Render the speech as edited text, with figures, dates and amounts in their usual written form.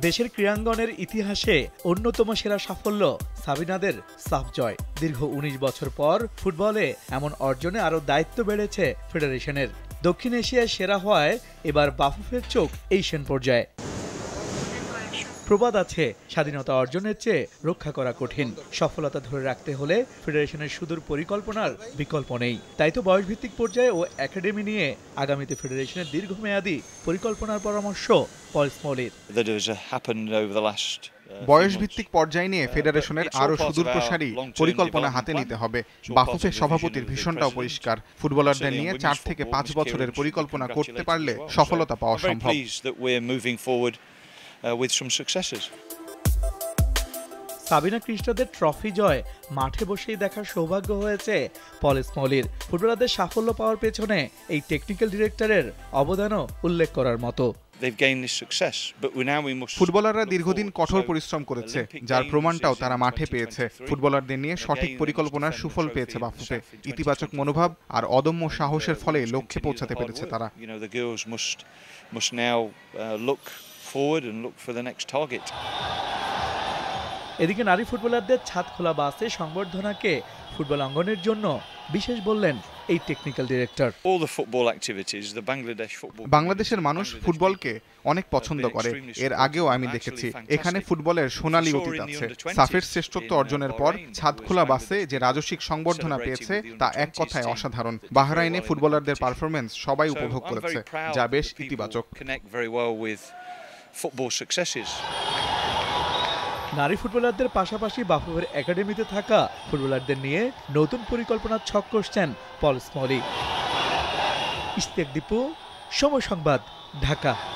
দেশের ক্রীড়াঙ্গনের ইতিহাসে অন্যতম সেরা সাফল্য সাবিনাদের সাফ জয়। দীর্ঘ ১৯ বছর পর ফুটবলে এমন অর্জনে আরও দায়িত্ব বেড়েছে ফেডারেশনের। দক্ষিণ এশিয়ায় সেরা হওয়ায় এবার বাফুফের চোখ এশিয়ান পর্যায়ে। প্রবাদ আছে, স্বাধীনতা অর্জনের চেয়ে রক্ষা করা কঠিন। সফলতা ধরে রাখতে হলে ফেডারেশনের সুদূর পরিকল্পনার বিকল্প নেই। তাই তো বয়সভিত্তিক পর্যায়ে ও একাডেমি নিয়ে আগামীতে ফেডারেশনের দীর্ঘমেয়াদী পরিকল্পনার পরামর্শ পল স্মলির। বয়সভিত্তিক পর্যায় নিয়ে ফেডারেশনের আরও সুদূরপ্রসারী পরিকল্পনা হাতে নিতে হবে। বাফুফের সভাপতির ভীষণটাও পরিষ্কার, ফুটবলারদের নিয়ে ৪ থেকে ৫ বছরের পরিকল্পনা করতে পারলে সফলতা পাওয়া সম্ভব। সাবিনা কৃষ্ণদের ট্রফি জয় মাঠে বসেই দেখার সৌভাগ্য হয়েছে পল স্মলির। ফুটবলারদের সাফল্য পাওয়ার পেছনে এই টেকনিক্যাল ডিরেক্টরের অবদানও উল্লেখ করার মতো। ফুটবলাররা দীর্ঘদিন কঠোর পরিশ্রম করেছে, যার প্রমাণটাও তারা মাঠে পেয়েছে। ফুটবলারদের নিয়ে সঠিক পরিকল্পনার সুফল পেয়েছে বাফুফে। ইতিবাচক মনোভাব আর অদম্য সাহসের ফলে লক্ষ্যে পৌঁছাতে পেরেছে তারা। এদিকে নারী ফুটবলারদের ছাদ খোলা বাসে সংবর্ধনাকে ফুটবল অঙ্গনের জন্য বিশেষ বললেন এই টেকনিক্যাল ডিরেক্টর। বাংলাদেশের মানুষ ফুটবলকে অনেক পছন্দ করে। এর আগেও আমি দেখেছি এখানে ফুটবলের সোনালী অতীত আছে। সাফের শ্রেষ্ঠত্ব অর্জনের পর ছাদ খোলা বাসে যে রাজস্বিক সংবর্ধনা পেয়েছে তা এক কথায় অসাধারণ। বাহরাইনে ফুটবলারদের পারফরমেন্স সবাই উপভোগ করেছে, যা বেশ ইতিবাচক। নারী ফুটবলারদের পাশাপাশি বাফুফের একাডেমিতে থাকা ফুটবলারদের নিয়ে নতুন পরিকল্পনার ছক কষছেন পল স্মলি। ইশতিয়াক দীপু, সময় সংবাদ, ঢাকা।